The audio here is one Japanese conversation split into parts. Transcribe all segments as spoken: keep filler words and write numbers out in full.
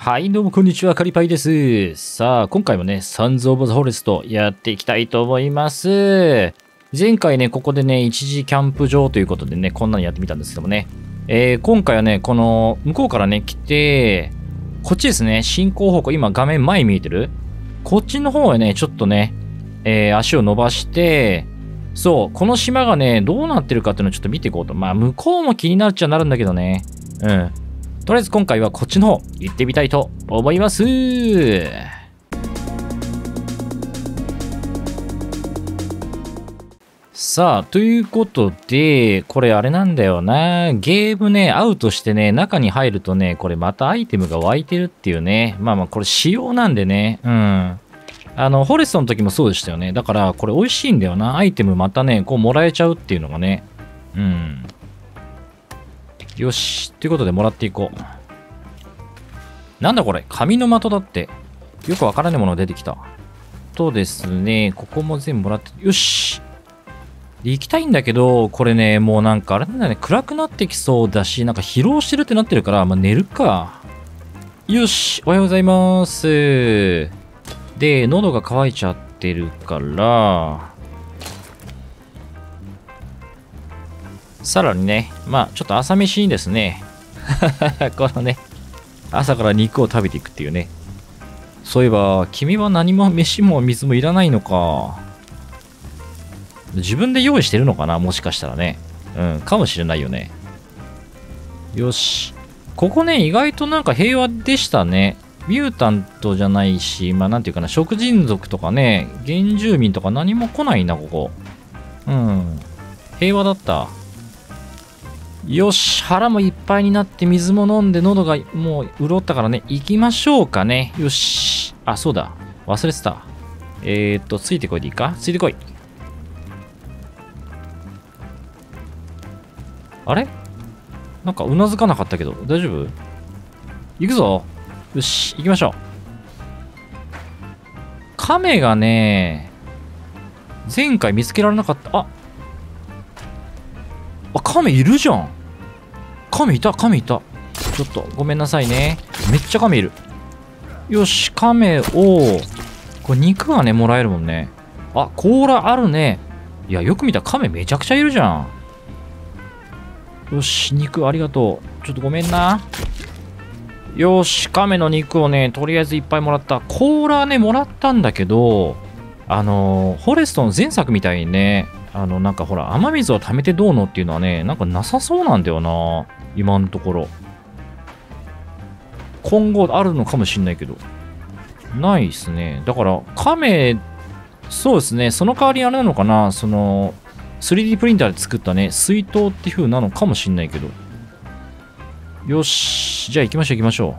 はい、どうもこんにちは、カリパイです。さあ、今回もね、サンズ・オブ・ザ・フォレストやっていきたいと思います。前回ね、ここでね、一時キャンプ場ということでね、こんなのやってみたんですけどもね。えー、今回はね、この、向こうからね、来て、こっちですね、進行方向、今画面前見えてる？こっちの方へね、ちょっとね、えー、足を伸ばして、そう、この島がね、どうなってるかっていうのをちょっと見ていこうと。まあ、向こうも気になっちゃなるんだけどね。うん。とりあえず今回はこっちの方行ってみたいと思います。さあ、ということで、これあれなんだよな。ゲームね、アウトしてね、中に入るとね、これまたアイテムが湧いてるっていうね。まあまあ、これ仕様なんでね。うん。あの、フォレストの時もそうでしたよね。だから、これ美味しいんだよな。アイテムまたね、こうもらえちゃうっていうのがね。うん。よし。ということで、もらっていこう。なんだこれ、紙の的だって。よくわからないものが出てきた。とですね、ここも全部もらって、よし。で行きたいんだけど、これね、もうなんかあれなんだね、暗くなってきそうだし、なんか疲労してるってなってるから、まあ、寝るか。よし、おはようございます。で、喉が渇いちゃってるから、さらにね、まあちょっと朝飯にですね、このね、朝から肉を食べていくっていうね。そういえば、君は何も飯も水もいらないのか。自分で用意してるのかな、もしかしたらね。うん、かもしれないよね。よし。ここね、意外となんか平和でしたね。ミュータントじゃないし、まあなんていうかな、食人族とかね、原住民とか何も来ないな、ここ。うん。平和だった。よし、腹もいっぱいになって水も飲んで喉がもう潤ったからね、行きましょうかね。よし。あ、そうだ。忘れてた。えーっと、ついてこいでいいか？ついてこい。あれ？なんかうなずかなかったけど、大丈夫？行くぞ。よし、行きましょう。亀がね、前回見つけられなかった。あ、あ、亀いるじゃん。亀いた、亀いた。ちょっと、ごめんなさいね。めっちゃ亀いる。よし、亀を、これ肉がね、もらえるもんね。あ、甲羅あるね。いや、よく見たら亀めちゃくちゃいるじゃん。よし、肉ありがとう。ちょっとごめんな。よし、亀の肉をね、とりあえずいっぱいもらった。甲羅ね、もらったんだけど、あのー、フォレストの前作みたいにね、あの、なんかほら、雨水を溜めてどうのっていうのはね、なんかなさそうなんだよな。今のところ。今後あるのかもしんないけど。ないっすね。だから、亀、そうですね、その代わりあれなのかな、その、スリーディー プリンターで作ったね、水筒っていう風なのかもしんないけど。よし、じゃあ行きましょう行きましょう。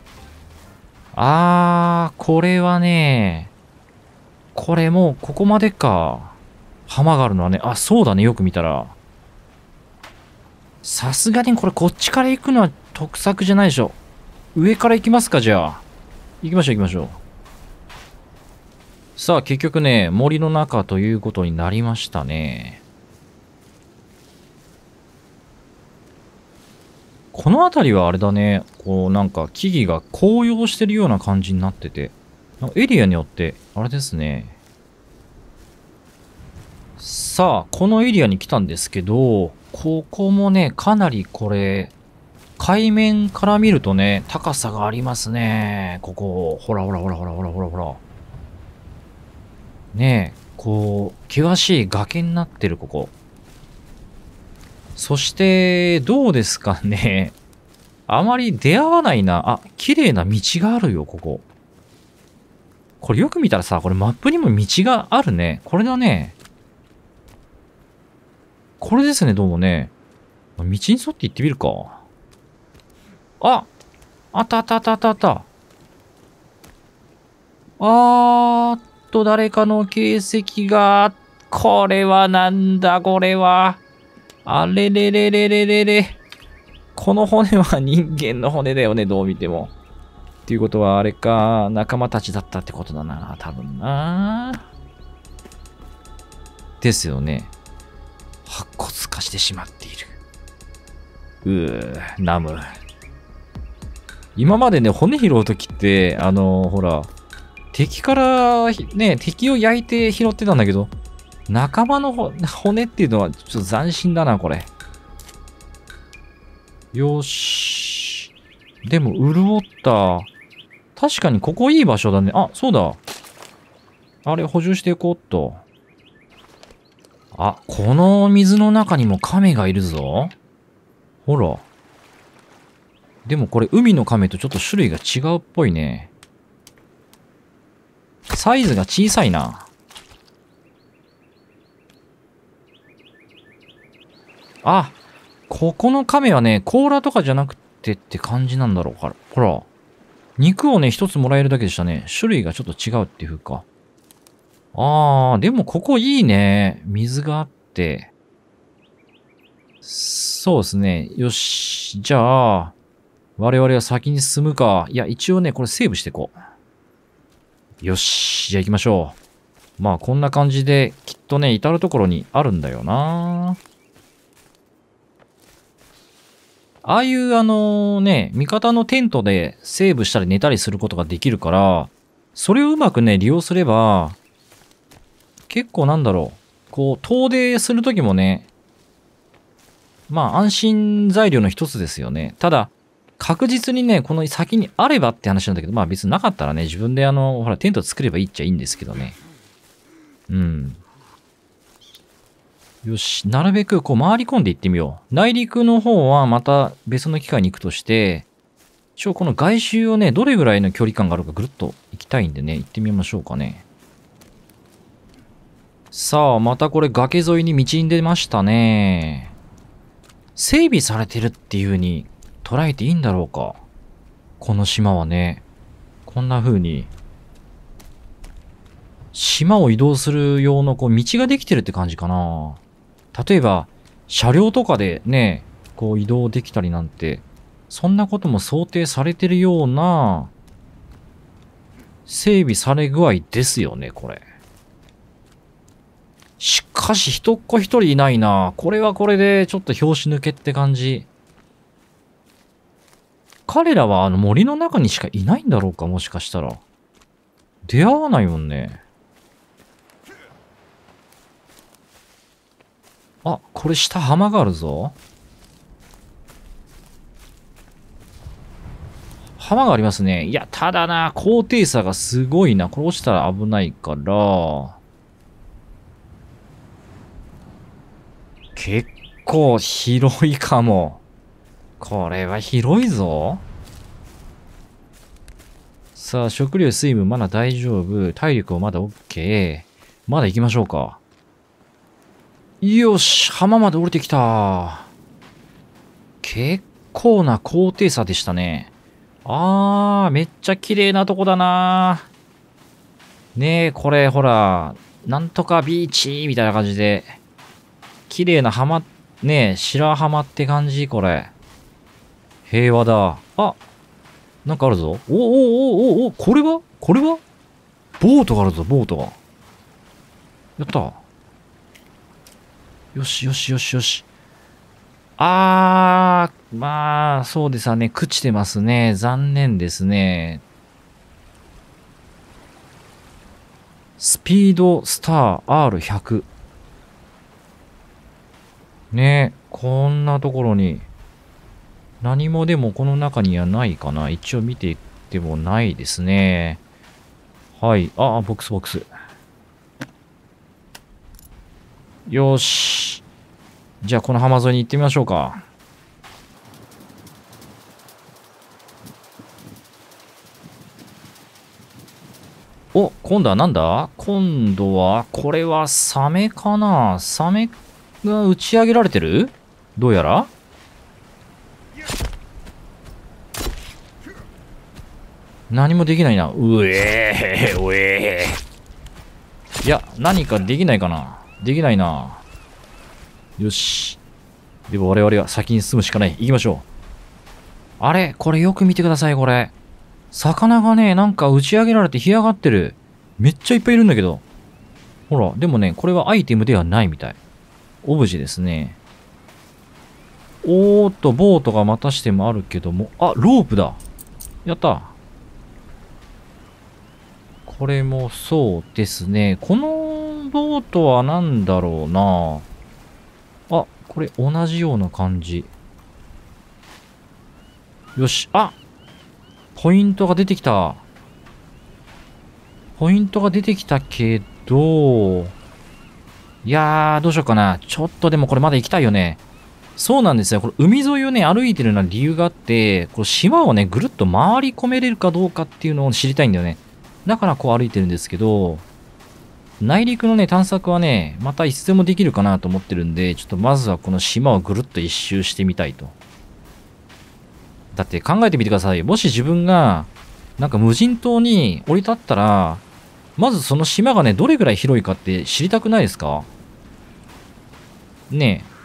あー、これはね、これもうここまでか。浜があるのはね、あ、そうだね、よく見たら。さすがにこれこっちから行くのは得策じゃないでしょ。上から行きますか、じゃあ。行きましょう行きましょう。さあ、結局ね、森の中ということになりましたね。この辺りはあれだね、こうなんか木々が紅葉してるような感じになってて、エリアによって、あれですね。さあ、このエリアに来たんですけど、ここもね、かなりこれ、海面から見るとね、高さがありますね。ここ、ほらほらほらほらほらほらほら。ねえ、こう、険しい崖になってる、ここ。そして、どうですかね。あまり出会わないな。あ、綺麗な道があるよ、ここ。これよく見たらさ、これマップにも道があるね。これだね。これですね、どうもね。道に沿って行ってみるか。あ、あったあったあったあったあった。あーっと、誰かの形跡が、これはなんだ、これは。あれれれれれれれ。この骨は人間の骨だよね、どう見ても。っていうことは、あれか、仲間たちだったってことだな、多分な。ですよね。白骨化してしまっている。うー、ナム。 今までね、骨拾うときって、あのー、ほら、敵から、ね、敵を焼いて拾ってたんだけど、仲間の骨っていうのはちょっと斬新だな、これ。よし。でも、潤った。確かにここいい場所だね。あ、そうだ。あれ、補充していこうっと。あ、この水の中にも亀がいるぞ。ほら。でもこれ、海の亀とちょっと種類が違うっぽいね。サイズが小さいな。あ、ここの亀はね、甲羅とかじゃなくてって感じなんだろうから。ほら。肉をね、一つもらえるだけでしたね。種類がちょっと違うっていうか。あー、でもここいいね。水があって。そうですね。よし。じゃあ、我々は先に進むか。いや、一応ね、これセーブしていこう。よし。じゃあ行きましょう。まあ、こんな感じで、きっとね、至るところにあるんだよな。ああいうあのね、味方のテントでセーブしたり寝たりすることができるから、それをうまくね、利用すれば、結構なんだろう、こう、遠出するときもね、まあ安心材料の一つですよね。ただ、確実にね、この先にあればって話なんだけど、まあ別になかったらね、自分であの、ほら、テント作ればいいっちゃいいんですけどね。うん。よし、なるべくこう回り込んでいってみよう。内陸の方はまた別の機会に行くとして、一応この外周をね、どれぐらいの距離感があるかぐるっと行きたいんでね、行ってみましょうかね。さあ、またこれ崖沿いに道に出ましたね。整備されてるっていう風に捉えていいんだろうか。この島はね、こんな風に、島を移動する用のこう道ができてるって感じかな。例えば、車両とかでね、こう移動できたりなんて、そんなことも想定されてるような、整備され具合ですよね、これ。しかし、人っ子一人いないな。これはこれで、ちょっと拍子抜けって感じ。彼らはあの森の中にしかいないんだろうか、もしかしたら。出会わないもんね。あ、これ下浜があるぞ。浜がありますね。いや、ただな、高低差がすごいな。これ落ちたら危ないから。結構広いかも。これは広いぞ。さあ、食料、水分まだ大丈夫。体力もまだ OK。まだ行きましょうか。よし、浜まで降りてきた。結構な高低差でしたね。あー、めっちゃ綺麗なとこだな。ねえ、これ、ほら、なんとかビーチみたいな感じで、綺麗な浜、ねえ、白浜って感じ、これ。平和だ。あ、なんかあるぞ。おおおおお、これはこれはボートがあるぞ、ボートが。やった。よしよしよしよし。あー、まあ、そうですね。朽ちてますね。残念ですね。スピードスター アールひゃく。ねえ、こんなところに。何もでもこの中にはないかな。一応見ていってもないですね。はい。あ、ボックスボックス。よし。じゃあこの浜沿いに行ってみましょうか。お、今度はなんだ？今度は、これはサメかな？サメが打ち上げられてる？どうやら？何もできないな。うえー、うえー。いや、何かできないかな？できないな。よし。でも我々は先に進むしかない。行きましょう。あれ？これよく見てください、これ。魚がね、なんか打ち上げられて干上がってる。めっちゃいっぱいいるんだけど。ほら、でもね、これはアイテムではないみたい。オブジェですね。おーっと、ボートがまたしてもあるけども。あ、ロープだ。 やった。これもそうですね。このボートは何だろうな。あ、これ同じような感じ。よし。あ、ポイントが出てきた。ポイントが出てきたけど、いやー、どうしようかな。ちょっとでもこれまだ行きたいよね。そうなんですよ。これ海沿いをね、歩いてるような理由があって、これ島をね、ぐるっと回り込めれるかどうかっていうのを知りたいんだよね。だからこう歩いてるんですけど、内陸のね、探索はね、またいつでもできるかなと思ってるんで、ちょっとまずはこの島をぐるっと一周してみたいと。だって考えてみてください。もし自分が、なんか無人島に降り立ったら、まずその島がね、どれぐらい広いかって知りたくないですか？ねえ。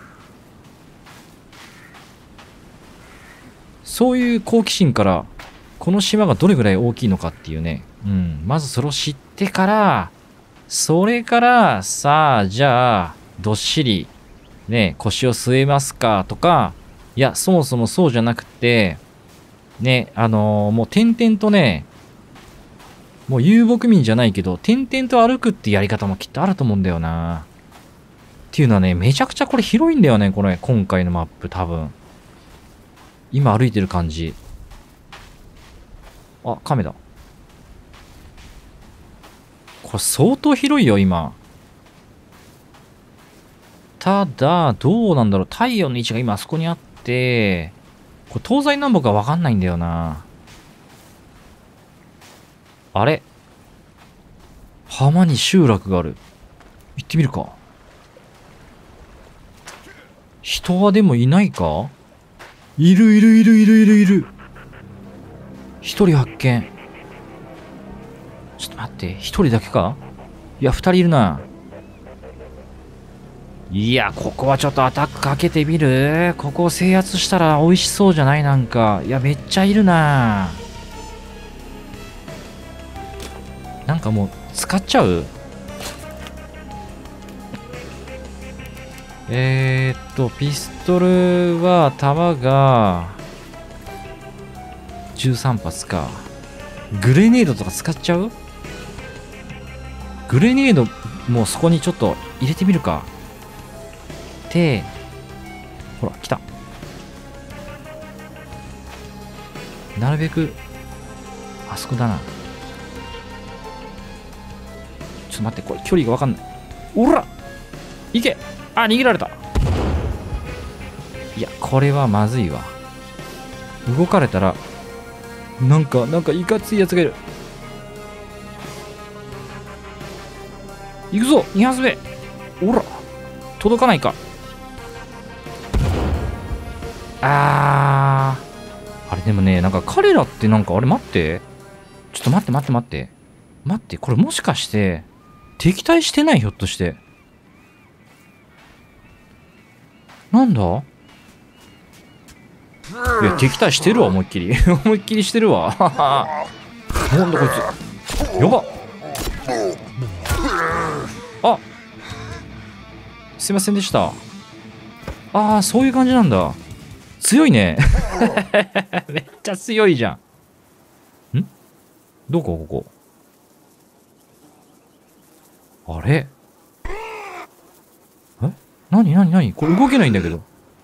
そういう好奇心から、この島がどれぐらい大きいのかっていうね。うん。まずそれを知ってから、それから、さあ、じゃあ、どっしり、ね、腰を据えますかとか、いや、そもそもそうじゃなくて、ね、あのーもう点々とね、もう遊牧民じゃないけど、点々と歩くってやり方もきっとあると思うんだよな。っていうのはね、めちゃくちゃこれ広いんだよね、これ、今回のマップ、多分。今歩いてる感じ。あ、カメだ。これ相当広いよ、今。ただ、どうなんだろう。太陽の位置が今あそこにあって、これ東西南北がわかんないんだよな。あれ浜に集落がある。行ってみるか。人はでもいないか？いるいるいるいるいるいる。一人発見。ちょっと待って、一人だけか？いや、二人いるな。いや、ここはちょっとアタックかけてみる？ここを制圧したら美味しそうじゃない？なんか。いや、めっちゃいるな。なんかもう、使っちゃう？えーっと、ピストルは弾がじゅうさん発か。グレネードとか使っちゃう？グレネードもうそこにちょっと入れてみるか。で、ほら、来た。なるべく、あそこだな。ちょっと待って、これ距離がわかんない。おら！いけ！あ、逃げられた。いや、これはまずいわ。動かれたら、なんか、なんかいかついやつがいる。行くぞ！に発目！おら！届かないか。あー。あれでもね、なんか彼らってなんか、あれ待って。ちょっと待って待って待って。待って、これもしかして、敵対してない？ひょっとして。なんだ？いや、敵対してるわ、思いっきり。思いっきりしてるわ。なんだこいつ。やばっ。あ、すいませんでした。ああ、そういう感じなんだ。強いね。めっちゃ強いじゃん。ん？どこここ。あれ？え？なになになに？これ動けないんだけど。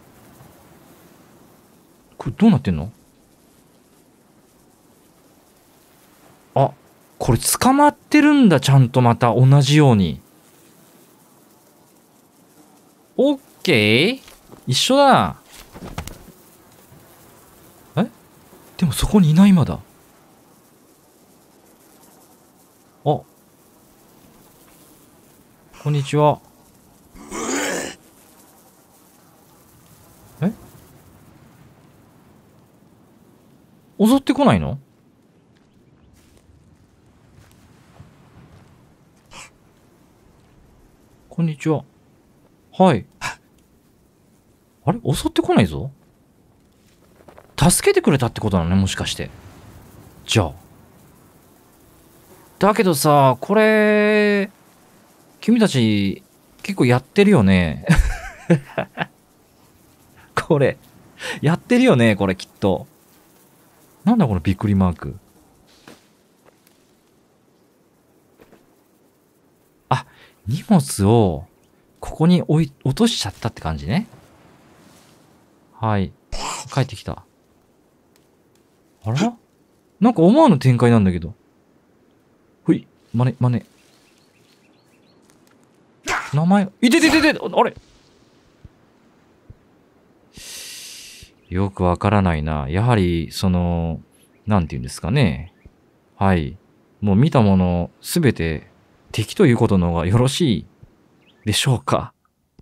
これどうなってんの？あ、これ捕まってるんだ、ちゃんとまた同じように。オッケー？一緒だな。え？でもそこにいないまだ。あ、こんにちは。え？襲ってこないの？こんにちは。はい。あれ？襲ってこないぞ。助けてくれたってことなのね、もしかして。じゃあ。だけどさ、これ、君たち、結構やってるよね。これ、やってるよね、これきっと。 なんだこのびっくりマーク。あ、荷物を、ここに置い、落としちゃったって感じね。はい。帰ってきた。あらなんか思わぬ展開なんだけど。ほい、まね、まね。名前、いてててて、あれよくわからないな。やはり、その、なんて言うんですかね。はい。もう見たもの、すべて敵ということの方がよろしいでしょうか。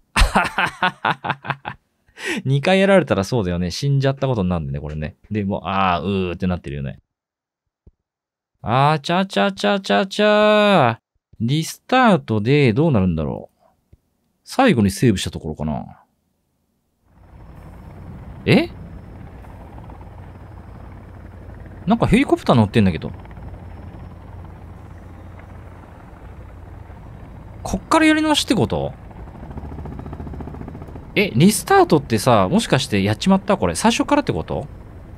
にかいやられたらそうだよね。死んじゃったことになるんでね、これね。で、もう、あー、うーってなってるよね。あー、ちゃちゃちゃちゃちゃー。リスタートでどうなるんだろう。最後にセーブしたところかな。え？なんかヘリコプター乗ってんだけど。こっからやり直しってこと？え、リスタートってさ、もしかしてやっちまったこれ。最初からってこと？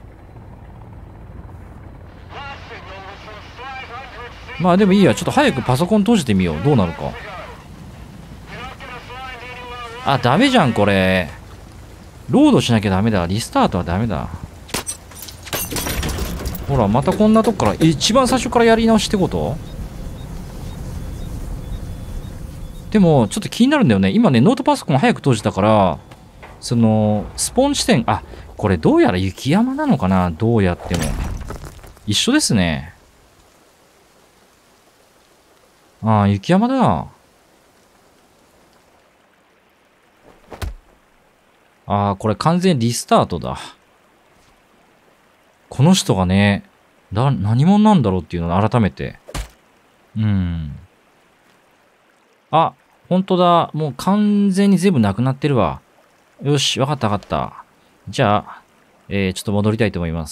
まあでもいいや。ちょっと早くパソコン閉じてみよう。どうなるか。あ、ダメじゃん、これ。ロードしなきゃダメだ。リスタートはダメだ。ほら、またこんなとこから、一番最初からやり直しってこと？でも、ちょっと気になるんだよね。今ね、ノートパソコン早く閉じたから、その、スポン地点、あ、これどうやら雪山なのかな？どうやっても。一緒ですね。ああ、雪山だ。ああ、これ完全リスタートだ。この人がね、だ、何者なんだろうっていうのを改めて。うん。あ、ほんとだ。もう完全に全部なくなってるわ。よし、わかったわかった。じゃあ、えー、ちょっと戻りたいと思います。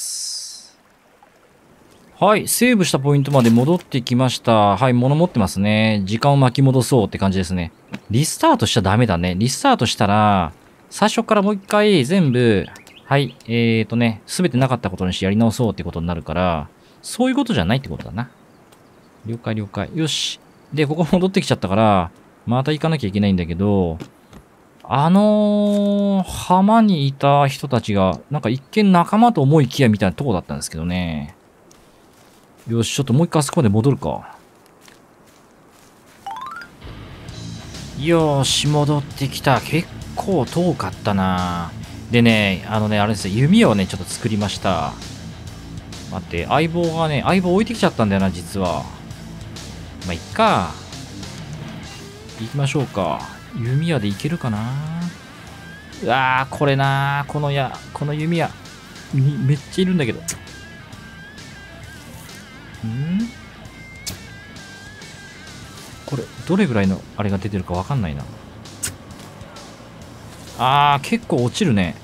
はい、セーブしたポイントまで戻ってきました。はい、物持ってますね。時間を巻き戻そうって感じですね。リスタートしちゃダメだね。リスタートしたら、最初からもう一回全部、はい、えーとね、すべてなかったことにしてやり直そうってことになるから、そういうことじゃないってことだな。了解了解。よし。で、ここ戻ってきちゃったから、また行かなきゃいけないんだけど、あのー、浜にいた人たちが、なんか一見仲間と思いきやみたいなとこだったんですけどね。よし、ちょっともう一回あそこまで戻るか。よーし、戻ってきた。結構遠かったな。でね、あのね、あれですよ、弓をね、ちょっと作りました。待って、相棒がね、相棒置いてきちゃったんだよな、実は。まあ、いっか。行きましょうか。弓矢でいけるかな。うわー、これなー、この矢、この弓矢。めっちゃいるんだけど。んこれ、どれぐらいのあれが出てるかわかんないな。あー、結構落ちるね。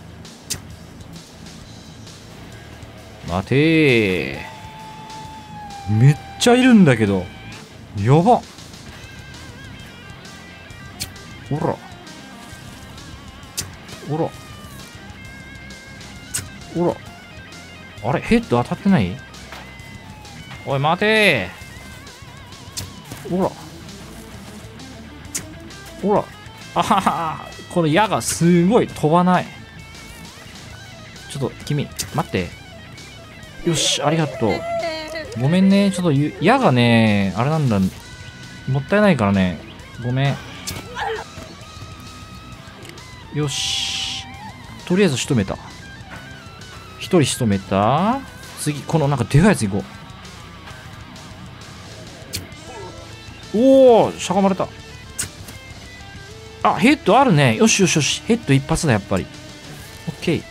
待てー。めっちゃいるんだけど。やばっ。ほら。ほら。ほら。あれヘッド当たってない？おい、待てー。ほら。ほら。あはは。この矢がすごい飛ばない。ちょっと、君、待って。よし、ありがとう。ごめんね。ちょっと、矢がね、あれなんだ。もったいないからね。ごめん。よし。とりあえず仕留めた。一人仕留めた。次、このなんかでかいやつ行こう。おー、しゃがまれた。あ、ヘッドあるね。よしよしよし。ヘッド一発だ、やっぱり。オッケー。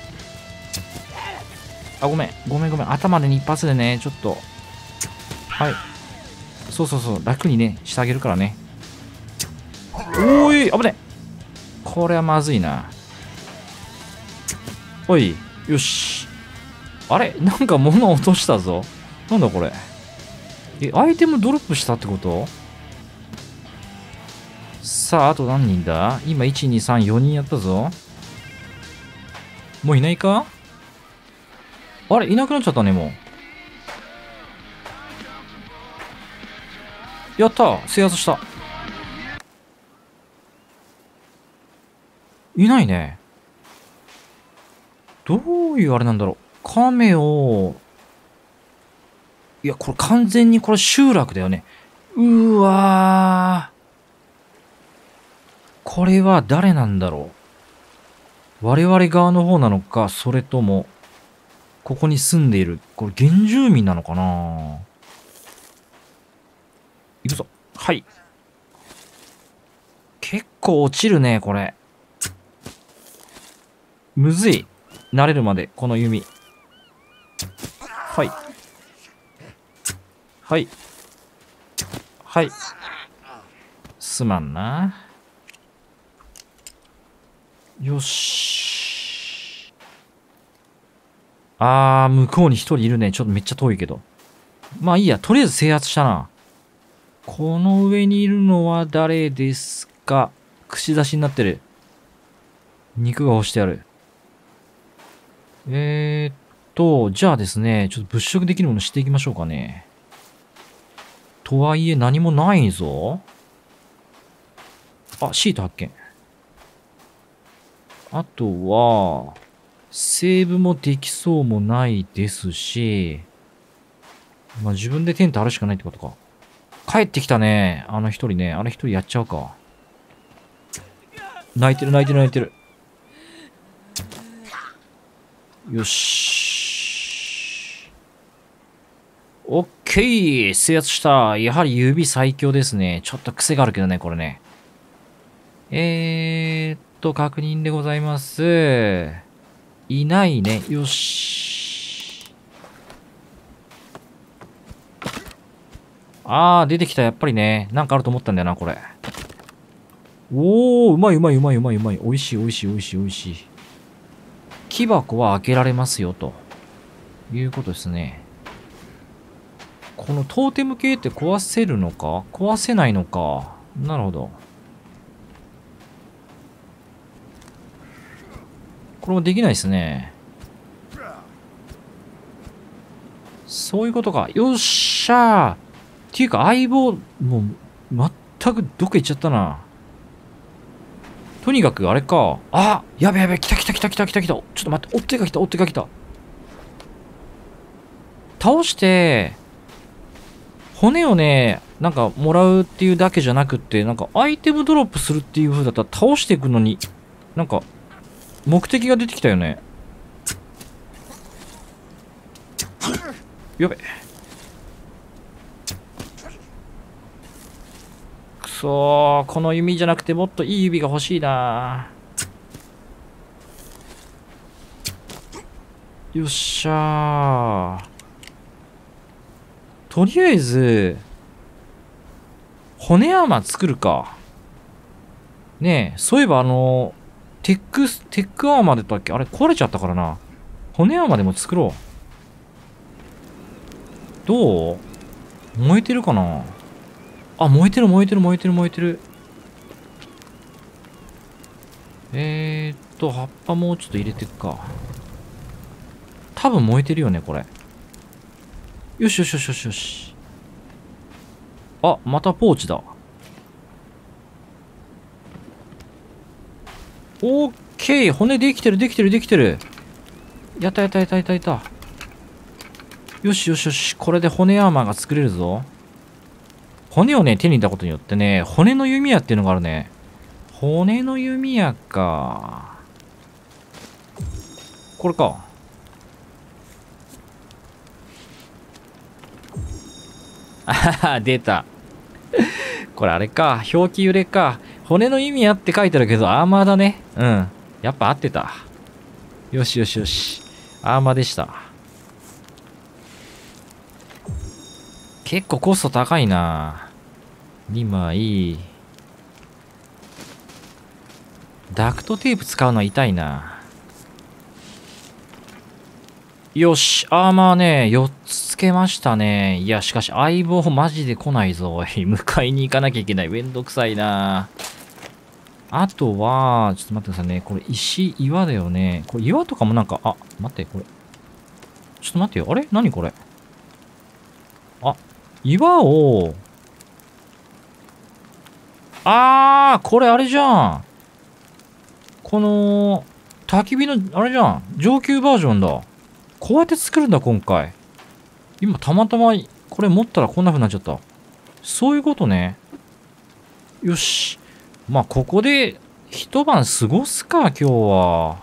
あ、ごめん。ごめんごめん。頭で一発でね、ちょっと。はい。そうそうそう。楽にね、してあげるからね。おーい、危ね。これはまずいな。おい、よし。あれなんか物落としたぞ。なんだこれ。え、アイテムドロップしたってこと？さあ、あと何人だ？今、いち、に、さん、よにんやったぞ。もういないか？あれいなくなっちゃったね、もう。 やった、制圧した。いないね。どういうあれなんだろう。亀を、いや、これ完全にこれ集落だよね。うわー。これは誰なんだろう。我々側の方なのか、それとも、ここに住んでいる。これ原住民なのかな。行くぞ。はい。結構落ちるね、これ。むずい。慣れるまで、この弓。はい。はい。はい。すまんな。よし。あー、向こうに一人いるね。ちょっとめっちゃ遠いけど。まあいいや。とりあえず制圧したな。この上にいるのは誰ですか？串刺しになってる。肉が干してある。えーっと、じゃあですね、ちょっと物色できるものしていきましょうかね。とはいえ何もないぞ。あ、シート発見。あとは、セーブもできそうもないですし、まあ自分でテントあるしかないってことか。帰ってきたね。あの一人ね。あれ一人やっちゃうか。泣いてる泣いてる泣いてる。よし。オッケー、制圧した。やはり指最強ですね。ちょっと癖があるけどね、これね。えーっと、確認でございます。いないね。よし。あー、出てきた。やっぱりね。なんかあると思ったんだよな、これ。おー、うまいうまいうまいうまいうまい。おいしいおいしいおいしいおいしい。木箱は開けられますよ、ということですね。このトーテム系って壊せるのか？壊せないのか。なるほど。これもできないですね。そういうことか。よっしゃー。っていうか相棒、もう、全くどっか行っちゃったな。とにかくあれか。あ、やべやべ、来た来た来た来た来た来た。ちょっと待って、追っ手が来た追っ手が来た。倒して、骨をね、なんかもらうっていうだけじゃなくって、なんかアイテムドロップするっていう風だったら倒していくのに、なんか、目的が出てきたよね。やべ。くそー、この弓じゃなくてもっといい指が欲しいな。よっしゃー。とりあえず、骨山作るか。ねえ、そういえばあの、テックス、テックアーマーだったっけ？あれ壊れちゃったからな。骨山でも作ろう。どう？燃えてるかな？あ、燃えてる燃えてる燃えてる燃えてる。えーっと、葉っぱもうちょっと入れていくか。多分燃えてるよね、これ。よしよしよしよしよし。あ、またポーチだ。オッケー、骨できてるできてるできてる。やったやったやったやったやった。よしよしよし、これで骨アーマーが作れるぞ。骨をね、手に入れたことによってね、骨の弓矢っていうのがあるね。骨の弓矢か。これか。あはは、出た。これあれか。表記揺れか。骨の弓矢って書いてあるけど、アーマーだね。うん。やっぱ合ってた。よしよしよし。アーマーでした。結構コスト高いな。にまい。ダクトテープ使うのは痛いな。よし、アーマーね、よっつつけましたね。いや、しかし相棒マジで来ないぞ。おい、迎えに行かなきゃいけない。めんどくさいな。あとは、ちょっと待ってくださいね。これ石、岩だよね。これ岩とかもなんか、あ、待って、これ。ちょっと待ってよ。あれ何これ。あ、岩を、 あー、これあれじゃん。この、焚き火の、あれじゃん。上級バージョンだ。こうやって作るんだ、今回。今、たまたま、これ持ったらこんな風になっちゃった。そういうことね。よし。まあ、ここで、一晩過ごすか、今日は。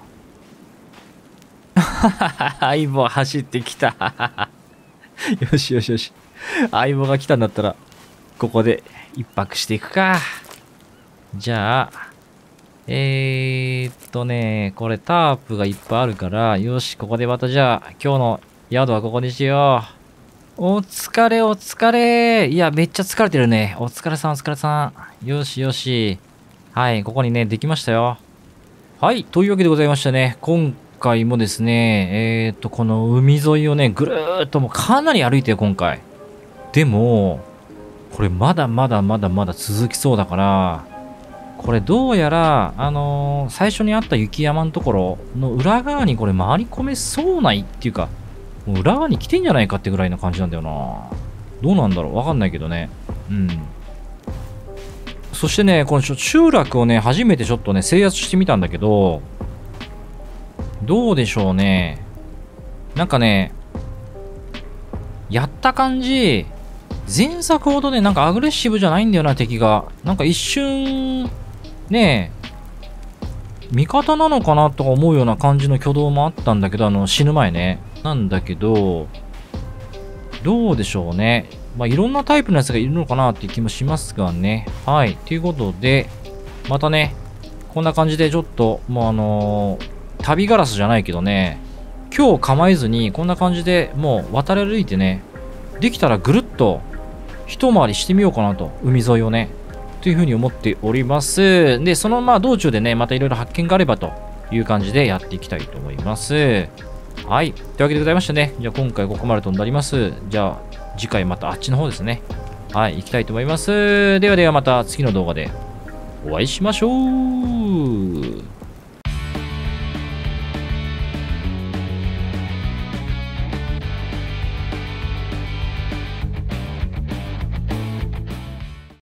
相棒走ってきた。よしよしよし。相棒が来たんだったら、ここで一泊していくか。じゃあ、えー、っとね、これタープがいっぱいあるから、よし、ここでまたじゃあ、今日の宿はここにしよう。お疲れ、お疲れ。いや、めっちゃ疲れてるね。お疲れさん、お疲れさん。よしよし。はい、ここにね、できましたよ。はい、というわけでございましたね。今回もですね、えー、っと、この海沿いをね、ぐるーっともうかなり歩いてよ、今回。でも、これまだまだまだまだ続きそうだから、これどうやら、あのー、最初にあった雪山のところの裏側にこれ回り込めそうないっていうか、もう裏側に来てんじゃないかってぐらいな感じなんだよな。どうなんだろうわかんないけどね。うん。そしてね、この集落をね、初めてちょっとね、制圧してみたんだけど、どうでしょうね。なんかね、やった感じ、前作ほどね、なんかアグレッシブじゃないんだよな、敵が。なんか一瞬、ねえ、味方なのかなとか思うような感じの挙動もあったんだけど、あの、死ぬ前ね。なんだけど、どうでしょうね。まあ、いろんなタイプのやつがいるのかなっていう気もしますがね。はい。ということで、またね、こんな感じでちょっと、もうあのー、旅ガラスじゃないけどね、今日構えずに、こんな感じでもう渡り歩いてね、できたらぐるっと一回りしてみようかなと、海沿いをね、というふうに思っております。で、そのまあ道中でね、またいろいろ発見があればという感じでやっていきたいと思います。はい。というわけでございましてね、じゃあ今回ここまでとなります。じゃあ次回またあっちの方ですね。はい、行きたいと思います。ではではまた次の動画でお会いしましょう。